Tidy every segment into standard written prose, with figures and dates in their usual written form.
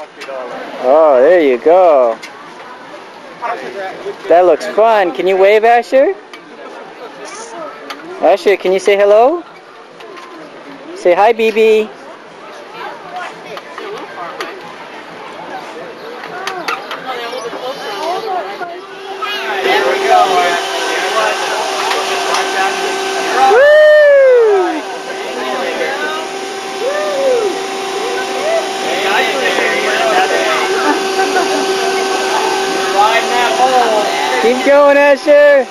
Oh, there you go. That looks fun. Can you wave, Asher? Asher, can you say hello? Say hi, BB. There we go. Keep going, Asher.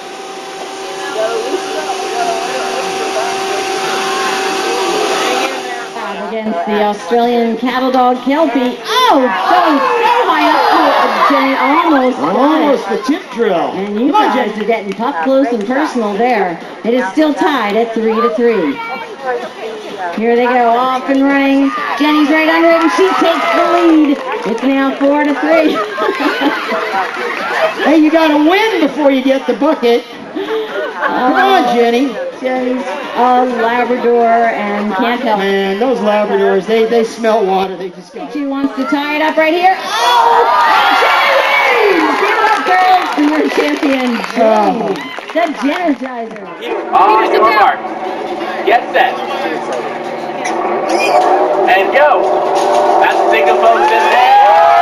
Against the Australian cattle dog Kelpie. Oh, going so high up to Jenny, almost the tip drill. And you guys are getting up close and personal there. It is still tied at 3-3. Here they go, off and running. Jenny's right under it, and she takes the lead. It's now 4-3. Hey, you got to win before you get the bucket. Come on, Jenny. Jenny's a Labrador and can't help. Man, those Labradors, they smell water. They just got. She wants to tie it up right here. Oh, Jenny! Give it up, girls, to your champion, Jenny. The Energizer. On your mark. Get set. And go. That's the single post in there.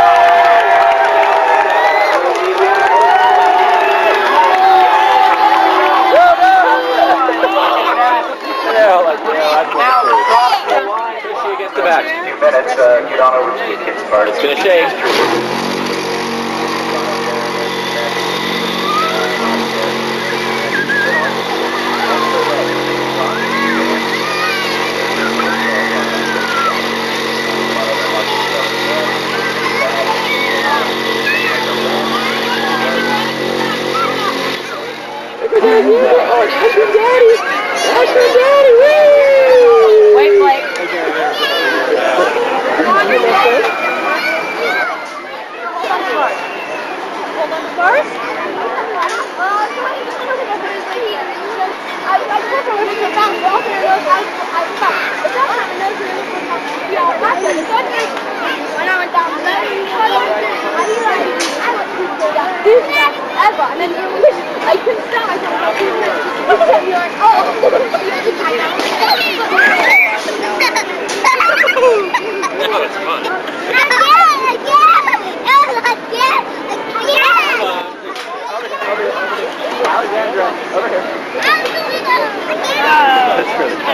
The back. 2 minutes, get on over to the kids' part. It's going to shake. Oh, it's Asher Daddy! Asher Daddy! Woo! Wait, Blake. Hold on first. When I went down there, ever, and then I couldn't stop. I kept going, oh, It's fun. Alexandra, over here. That's really fun.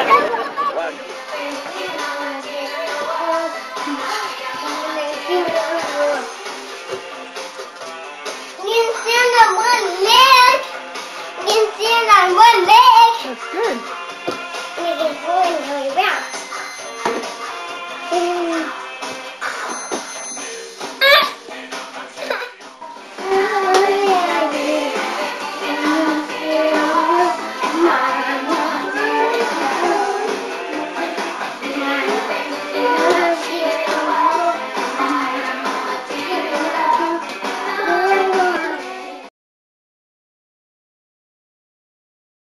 You can stand on one leg. You can stand on one leg. That's good.